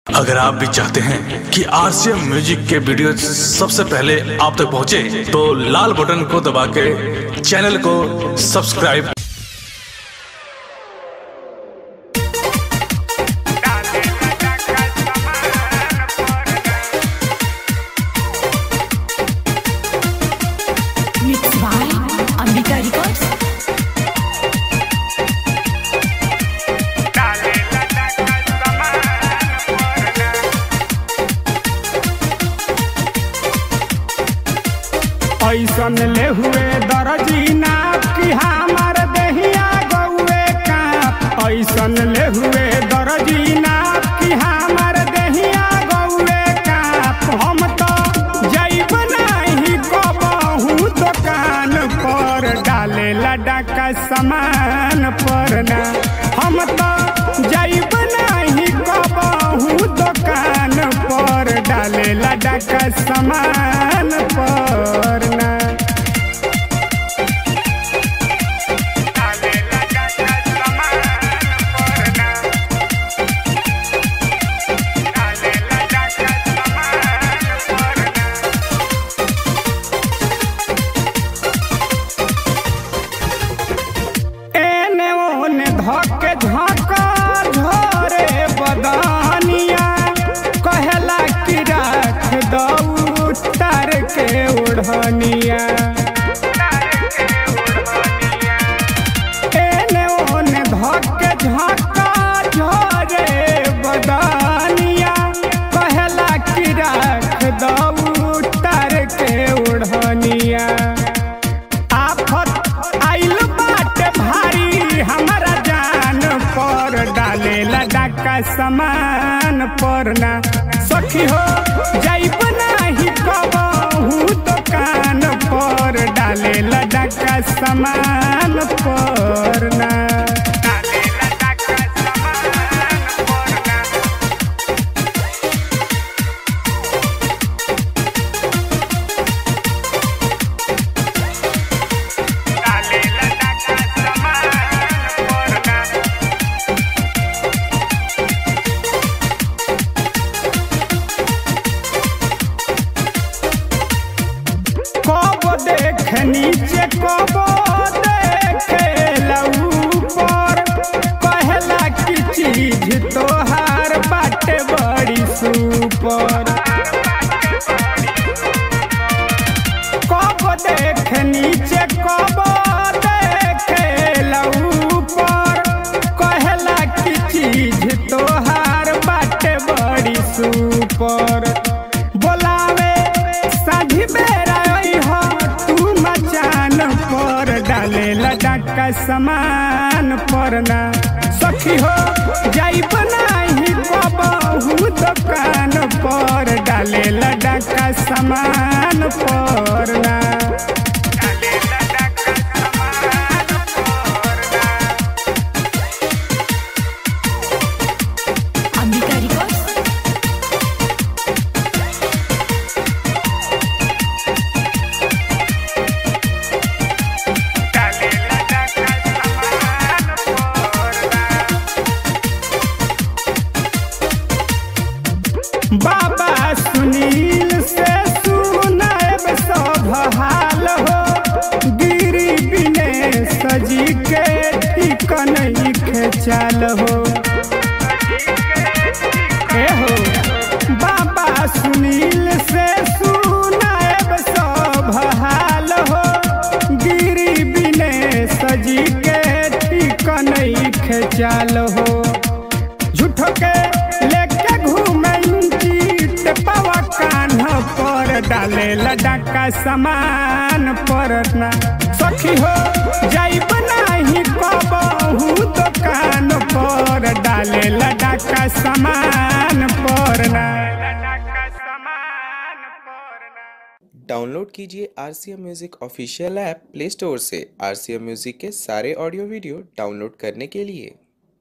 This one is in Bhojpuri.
अगर आप भी चाहते हैं कि आरसीएम म्यूजिक के वीडियो सबसे पहले आप तक पहुंचे, तो लाल बटन को दबा के चैनल को सब्सक्राइब। ऐसन ले हुए दर्जी नाप कि हमार देहिया गौए काप। ऐसन ले हुए दर्जी नाप कि हमार देहिया गौए काप। हम तो जैब नहीं कबहू दुकान पर डाले लड़का सामान पर ना। हम तो जैब नहीं कबहू दुकान पर डाले लड़का सामान पर ना। धके झका झरे बदनिया कहला कि राख दऊ तार के ओढ़निया। एने ओने धके झका झरे बदनिया कहला कि राख दऊ तार के ओढ़निया। आफत आइल बाटे भारी हमारा डाले लड़का सामान पर ना। सखी हो जाइब नहीं कबहू दुकान पर डाले लड़का सामान पर ना। देख नीचे कबो देखे ऊपर कहला कि चीज तोहार बाटे बड़ी सुपर। कबो देख नीचे कबो देखे ऊपर कहला कि चीज तोहार बाटे बड़ी सुपर। बोलावे साझी बेरा पर डाले लड़का सामान पर ना। सखी हो जाइब नहीं कबहू दुकान पर डाले लड़का सामान पर ना। बाबा सुनील से सुनाएब सब हाल हो। गिरी बिने सजी के टिकन खेचाल हो। हो बाबा सुनील से सुनाएब सब हाल हो। गिरी बिने सजी के टिकन खेचाल हो। झूठो के लेके घूमे पवा कान्हा पर डाले लड़का सामान पर ना। सखी हो जाइब नहीं कबहू दुकान पर डाले लड़का सामान पर ना। डाउनलोड कीजिए RCM music official app play store से। आरसीएम म्यूजिक के सारे ऑडियो वीडियो डाउनलोड करने के लिए